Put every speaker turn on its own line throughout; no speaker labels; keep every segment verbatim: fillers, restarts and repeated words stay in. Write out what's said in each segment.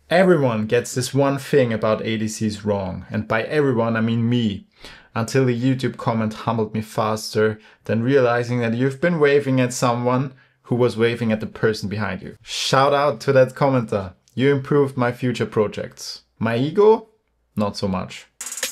Everyone gets this one thing about A D Cs wrong, and by everyone I mean me, until the YouTube comment humbled me faster than realizing that you've been waving at someone who was waving at the person behind you. Shout out to that commenter. You improved my future projects. My ego? Not so much.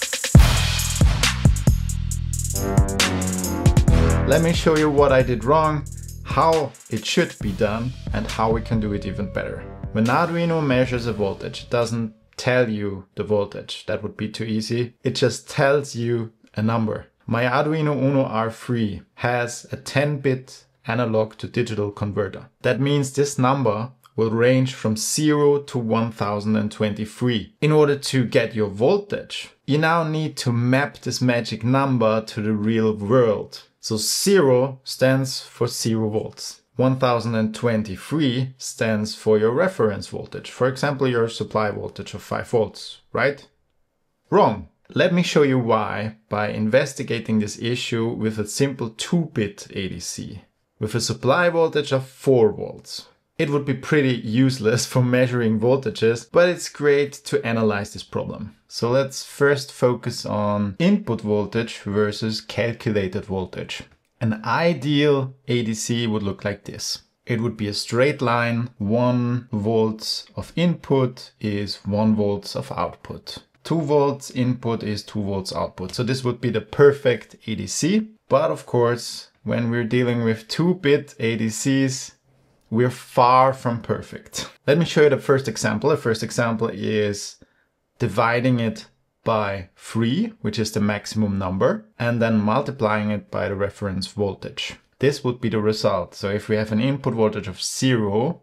Let me show you what I did wrong, how it should be done, and how we can do it even better. When Arduino measures a voltage, it doesn't tell you the voltage. That would be too easy. It just tells you a number. My Arduino UNO R three has a ten bit analog to digital converter. That means this number will range from zero to one thousand twenty-three. In order to get your voltage, you now need to map this magic number to the real world. So zero stands for zero volts. one thousand twenty-three stands for your reference voltage. For example, your supply voltage of five volts, right? Wrong. Let me show you why by investigating this issue with a simple two bit A D C with a supply voltage of four volts. It would be pretty useless for measuring voltages, but it's great to analyze this problem. So let's first focus on input voltage versus calculated voltage. An ideal A D C would look like this. It would be a straight line. one volts of input is one volts of output. two volts input is two volts output. So this would be the perfect A D C. But of course, when we're dealing with two bit A D Cs, we're far from perfect. Let me show you the first example. The first example is dividing it by three, which is the maximum number, and then multiplying it by the reference voltage. This would be the result. So if we have an input voltage of zero,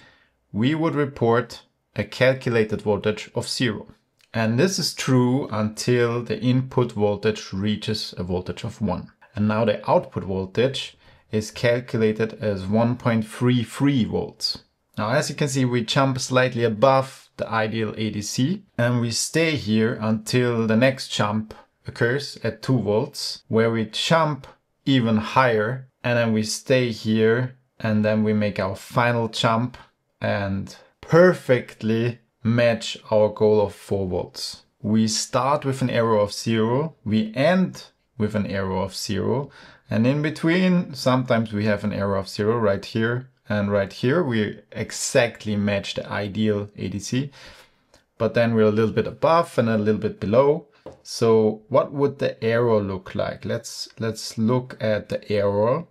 we would report a calculated voltage of zero. And this is true until the input voltage reaches a voltage of one. And now the output voltage is calculated as one point three three volts. Now, as you can see, we jump slightly above the ideal A D C and we stay here until the next jump occurs at two volts, where we jump even higher, and then we stay here, and then we make our final jump and perfectly match our goal of four volts. We start with an error of zero, we end with an error of zero, and in between sometimes we have an error of zero right here and right here. We exactly match the ideal A D C, but then we're a little bit above and a little bit below. So what would the error look like? Let's let's look at the error.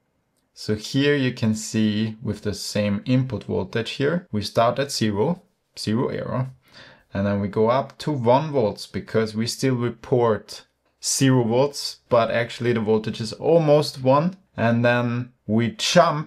So here you can see with the same input voltage here, we start at zero, zero error, and then we go up to one volts because we still report zero volts, but actually the voltage is almost one. And then we jump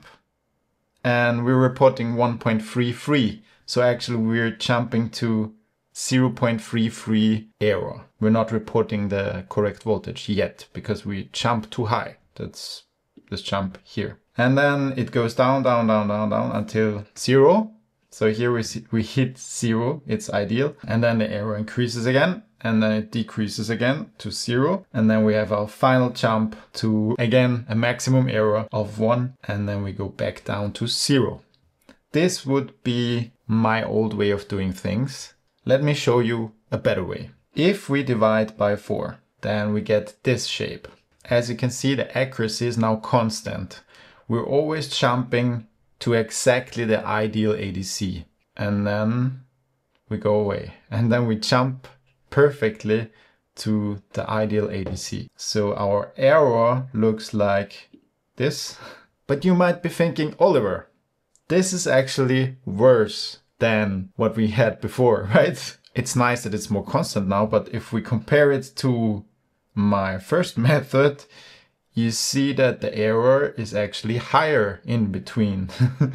and we're reporting one point three three. So actually we're jumping to zero point three three error. We're not reporting the correct voltage yet because we jump too high. That's this jump here. And then it goes down, down, down, down, down until zero. So here we see, we hit zero, it's ideal. And then the error increases again, and then it decreases again to zero. And then we have our final jump to, again, a maximum error of one. And then we go back down to zero. This would be my old way of doing things. Let me show you a better way. If we divide by four, then we get this shape. As you can see, the accuracy is now constant. We're always jumping to exactly the ideal A D C. And then we go away. And then we jump perfectly to the ideal A D C. So our error looks like this. But you might be thinking, Oliver, this is actually worse than what we had before, right? It's nice that it's more constant now, but if we compare it to my first method, you see that the error is actually higher in between.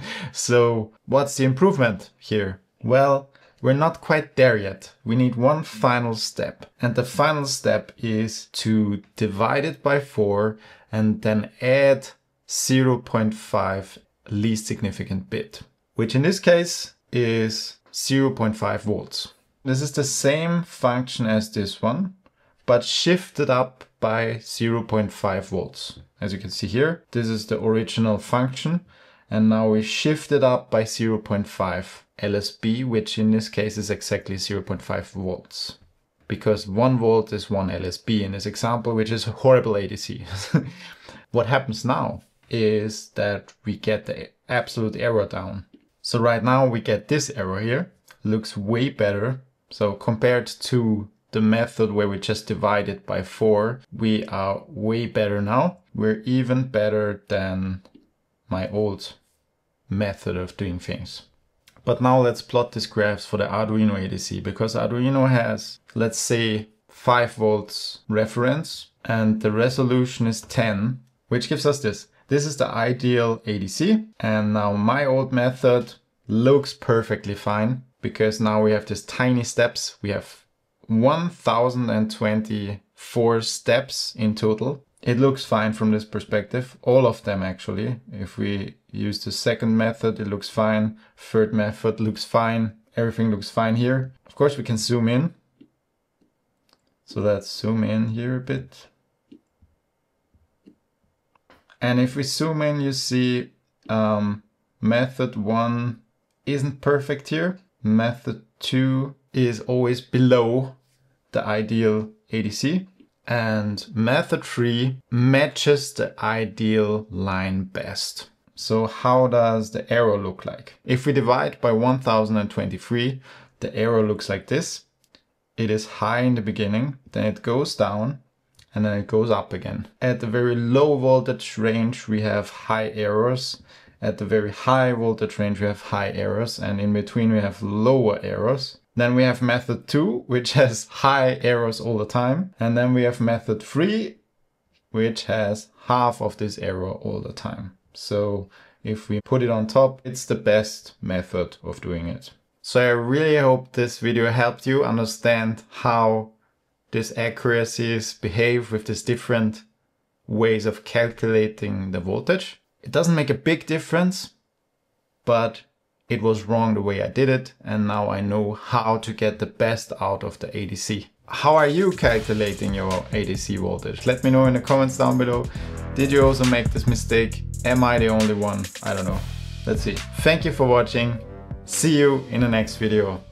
So what's the improvement here? Well, we're not quite there yet. We need one final step. And the final step is to divide it by four and then add zero point five least significant bit, which in this case is zero point five volts. This is the same function as this one, but shifted up by zero point five volts. As you can see here, this is the original function, and now we shift it up by zero point five, L S B, which in this case is exactly zero point five volts. Because one volt is one L S B in this example, which is a horrible A D C. What happens now is that we get the absolute error down. So right now we get this error here, looks way better. So compared to the method where we just divide it by four, we are way better now. We're even better than my old method of doing things. But now let's plot these graphs for the Arduino A D C, because Arduino has, let's say, five volts reference and the resolution is ten, which gives us this. This is the ideal A D C. And now my old method looks perfectly fine, because now we have these tiny steps. We have one thousand twenty-four steps in total. It looks fine from this perspective, all of them actually. If we use the second method, it looks fine. Third method looks fine. Everything looks fine here. Of course, we can zoom in. So let's zoom in here a bit. And if we zoom in, you see um, method one isn't perfect here. Method two is always below the ideal A D C. And method three matches the ideal line best. So how does the arrow look like? If we divide by one thousand twenty-three, the arrow looks like this. It is high in the beginning, then it goes down, and then it goes up again. At the very low voltage range, we have high errors. At the very high voltage range, we have high errors, and in between we have lower errors. Then we have method two, which has high errors all the time. And then we have method three, which has half of this error all the time. So if we put it on top, it's the best method of doing it. So I really hope this video helped you understand how these accuracies behave with these different ways of calculating the voltage. It doesn't make a big difference, but it was wrong the way I did it, and now I know how to get the best out of the A D C. How are you calculating your A D C voltage? Let me know in the comments down below. Did you also make this mistake? Am I the only one? I don't know. Let's see. Thank you for watching. See you in the next video.